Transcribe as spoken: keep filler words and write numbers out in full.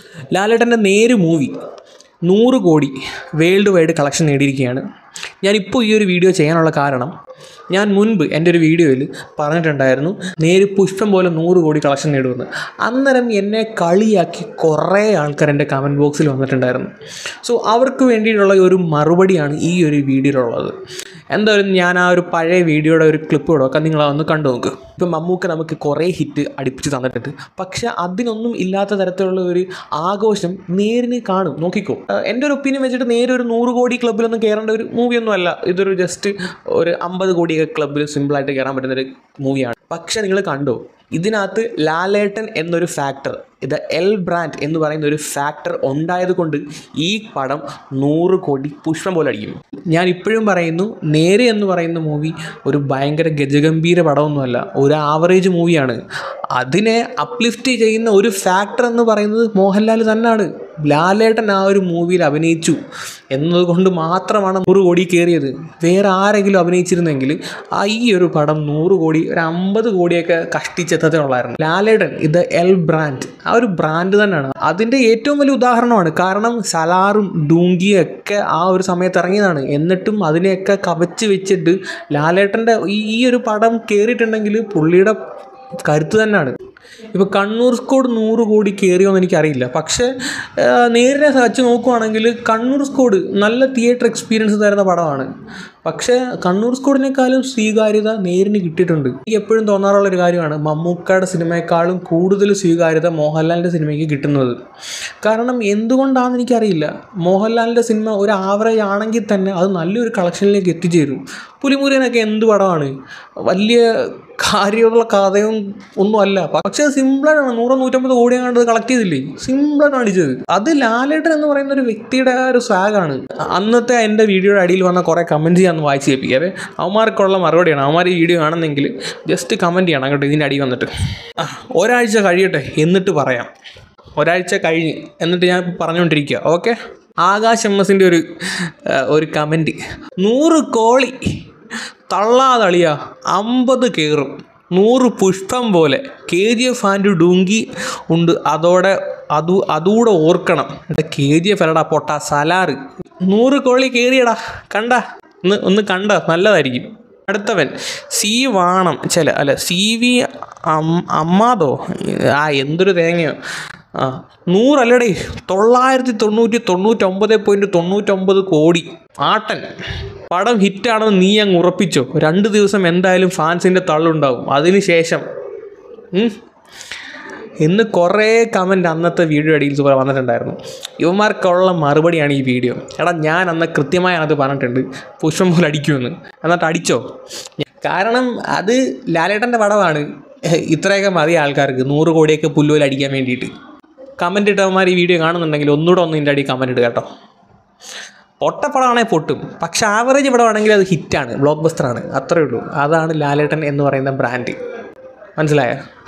ലാലേട്ടൻ്റെ നേര് മൂവി നൂറ് കോടി വേൾഡ് വൈഡ് കളക്ഷൻ നേടിയിരിക്കുകയാണ്. ഞാനിപ്പോൾ ഈ ഒരു വീഡിയോ ചെയ്യാനുള്ള കാരണം, ഞാൻ മുൻപ് എൻ്റെ ഒരു വീഡിയോയിൽ പറഞ്ഞിട്ടുണ്ടായിരുന്നു നേര് പുഷ്പം പോലെ നൂറ് കോടി കളക്ഷൻ നേടുമെന്ന്. അന്നേരം എന്നെ കളിയാക്കി കുറേ ആൾക്കാർ എൻ്റെ കമൻറ്റ് ബോക്സിൽ വന്നിട്ടുണ്ടായിരുന്നു. സോ അവർക്ക് വേണ്ടിയിട്ടുള്ള ഒരു മറുപടിയാണ് ഈ ഒരു വീഡിയോയിലുള്ളത്. എന്തായാലും ഞാൻ ആ ഒരു പഴയ വീഡിയോയുടെ ഒരു ക്ലിപ്പ് കൊടുക്കാം, നിങ്ങളതൊന്ന് കണ്ടു നോക്ക്. ഇപ്പം മമ്മൂക്ക നമുക്ക് കുറേ ഹിറ്റ് അടുപ്പിച്ച് തന്നിട്ടുണ്ട്, പക്ഷെ അതിനൊന്നും ഇല്ലാത്ത തരത്തിലുള്ള ഒരു ആഘോഷം നേരിന് കാണും. നോക്കിക്കോ, എൻ്റെ ഒരു ഒപ്പീനിയൻ വെച്ചിട്ട് നേരെ ഒരു നൂറ് കോടി ക്ലബ്ബിലൊന്നും കയറേണ്ട ഒരു മൂവിയൊന്നും അല്ല. ഇതൊരു ജസ്റ്റ് ഒരു അമ്പത് കോടിയൊക്കെ ക്ലബ്ബിൽ സിമ്പിളായിട്ട് കയറാൻ പറ്റുന്നൊരു മൂവിയാണ്. പക്ഷെ നിങ്ങൾ കണ്ടോ, ഇതിനകത്ത് ലാലേട്ടൻ എന്നൊരു ഫാക്ടർ, ഇത് എൽ ബ്രാൻഡ് എന്ന് പറയുന്ന ഒരു ഫാക്ടർ ഉണ്ടായത് കൊണ്ട് ഈ പടം നൂറ് കോടി പുഷ്പം പോലെ അടിക്കും. ഞാൻ ഇപ്പോഴും പറയുന്നു, നേരെ എന്ന് പറയുന്ന മൂവി ഒരു ഭയങ്കര ഗജഗംഭീര പടമൊന്നുമല്ല, ഒരു ആവറേജ് മൂവിയാണ്. അതിനെ അപ്ലിഫ്റ്റ് ചെയ്യുന്ന ഒരു ഫാക്ടർ എന്ന് പറയുന്നത് മോഹൻലാൽ തന്നെയാണ്. ലാലേട്ടൻ ആ ഒരു മൂവിയിൽ അഭിനയിച്ചു എന്നതുകൊണ്ട് മാത്രമാണ് നൂറ് കോടി കയറിയത്. വേറെ ആരെങ്കിലും അഭിനയിച്ചിരുന്നെങ്കിൽ ആ ഈ ഒരു പടം നൂറ് കോടി ഒരു അമ്പത് കോടിയൊക്കെ കഷ്ടിച്ചെത്തതേ ഉള്ളായിരുന്നു. ലാലേട്ടൻ ഇത് എൽ ബ്രാൻഡ്, ആ ഒരു ബ്രാൻഡ് തന്നെയാണ്. അതിൻ്റെ ഏറ്റവും വലിയ ഉദാഹരണമാണ്. കാരണം സലാറും ഡൂങ്കിയും ഒക്കെ ആ ഒരു സമയത്ത് ഇറങ്ങിയതാണ്. എന്നിട്ടും അതിനെയൊക്കെ കവച്ച് വെച്ചിട്ട് ലാലേട്ടൻ്റെ ഈ ഒരു പടം കയറിയിട്ടുണ്ടെങ്കിൽ പുള്ളിയുടെ കരുത്ത് തന്നെയാണ്. ഇപ്പോൾ കണ്ണൂർ സ്ക്വാഡ് നൂറ് കോടി കയറിയോന്ന് എനിക്കറിയില്ല, പക്ഷേ നേരിനെ വെച്ച് നോക്കുവാണെങ്കിൽ കണ്ണൂർ സ്ക്വാഡ് നല്ല തിയേറ്റർ എക്സ്പീരിയൻസ് തരുന്ന പടമാണ്. പക്ഷേ കണ്ണൂർ സ്ക്വാഡിനേക്കാളും സ്വീകാര്യത നേരിന് കിട്ടിയിട്ടുണ്ട്. എനിക്ക് എപ്പോഴും തോന്നാറുള്ളൊരു കാര്യമാണ്, മമ്മൂക്കയുടെ സിനിമയെക്കാളും കൂടുതൽ സ്വീകാര്യത മോഹൻലാലിൻ്റെ സിനിമയ്ക്ക് കിട്ടുന്നത്. കാരണം എന്തുകൊണ്ടാണെന്ന് എനിക്കറിയില്ല. മോഹൻലാലിൻ്റെ സിനിമ ഒരു ആവറേജ് ആണെങ്കിൽ തന്നെ അത് നല്ലൊരു കളക്ഷനിലേക്ക് എത്തിച്ചേരും. പുലിമുരുകനൊക്കെ എന്ത് പടമാണ്, വലിയ കാര്യമുള്ള കഥയും ഒന്നും അല്ല, പക്ഷേ സിമ്പിളായിട്ടാണ് നൂറോ നൂറ്റമ്പത് കോടി കണ്ടത് കളക്ട് ചെയ്തില്ലേ, സിമ്പിളായിട്ടാണ് അടിച്ചത്. അത് ലാലേട്ടൻ എന്ന് പറയുന്ന ഒരു വ്യക്തിയുടെ ആ ഒരു സ്വാഗാണ്. അന്നത്തെ എൻ്റെ വീഡിയോയുടെ അടിയിൽ വന്ന കുറേ കമൻറ്റ് ചെയ്യാൻ വായിച്ച് കേൾപ്പിക്കാതെ അവന്മാർക്കുള്ള മറുപടിയാണ്. അവന്മാർ ഈ വീഡിയോ കാണുന്നെങ്കിൽ ജസ്റ്റ് കമൻറ്റ് ചെയ്യണം കേട്ടോ, ഇതിൻ്റെ അടി വന്നിട്ട്. ആ ഒരാഴ്ച കഴിയട്ടെ എന്നിട്ട് പറയാം. ഒരാഴ്ച കഴിഞ്ഞ് എന്നിട്ട് ഞാൻ പറഞ്ഞുകൊണ്ടിരിക്കുക. ഓക്കെ, ആകാശ് എം എസിൻ്റെ ഒരു ഒരു കമൻറ്റ്, നൂറ് കോളി തള്ളാതളിയ അമ്പത് കയറും, നൂറ് പുഷ്പം പോലെ K G F and Dunki ഉണ്ട്, അതോടെ അതു അതുകൂടെ ഓർക്കണം. എൻ്റെ കെ ജി എഫ് അല്ലടാ പൊട്ട, സലാറ്. നൂറ് കോളി കയറിയടാ, കണ്ട ഒന്ന് ഒന്ന് കണ്ട നല്ലതായിരിക്കും. അടുത്തവൻ സി വാണം ചില അല്ല സി വി അമ്മാതോ, ആ എന്തൊരു തേങ്ങയോ, ആ നൂറല്ലടേ തൊള്ളായിരത്തി തൊണ്ണൂറ്റി തൊണ്ണൂറ്റൊമ്പത് പോയിൻറ്റ് തൊണ്ണൂറ്റൊമ്പത് കോടി. ആട്ടൻ പടം ഹിറ്റാണെന്ന് നീ അങ്ങ് ഉറപ്പിച്ചോ. രണ്ട് ദിവസം എന്തായാലും ഫാൻസിൻ്റെ തള്ളുണ്ടാവും, അതിന് ശേഷം ഇന്ന് കുറേ കമൻറ്റ് അന്നത്തെ വീഡിയോ അടിയിൽ സൂപ്പർ വന്നിട്ടുണ്ടായിരുന്നു. ഇവന്മാർക്കുള്ള മറുപടിയാണ് ഈ വീഡിയോ. എടാ ഞാൻ അന്ന് കൃത്യമായി അത് പറഞ്ഞിട്ടുണ്ട്, പുഷ്പം പോലെ അടിക്കുമെന്ന്. എന്നിട്ട് അടിച്ചോ? കാരണം അത് ലാലേട്ടൻ്റെ പടമാണ്. ഇത്രയൊക്കെ മതി ആൾക്കാർക്ക് നൂറ് കോടിയൊക്കെ പുല്ലുപോലെ അടിക്കാൻ വേണ്ടിയിട്ട്. കമൻറ്റ് ഇട്ടവന്മാർ ഈ വീഡിയോ കാണുന്നുണ്ടെങ്കിൽ ഒന്നുകൂടെ ഒന്ന് ഇതിൻ്റെ അടി കമൻറ്റ് ഇട്ട് കേട്ടോ. പൊട്ടപ്പടമാണെങ്കിൽ പൊട്ടും, പക്ഷെ ആവറേജ് പടമാണെങ്കിൽ അത് ഹിറ്റാണ്, ബ്ലോക്ക് ബസ്റ്ററാണ്, അത്രയേ ഉള്ളൂ. അതാണ് ലാലേട്ടൻ എന്ന് പറയുന്ന ബ്രാൻഡ്. മനസ്സിലായോ?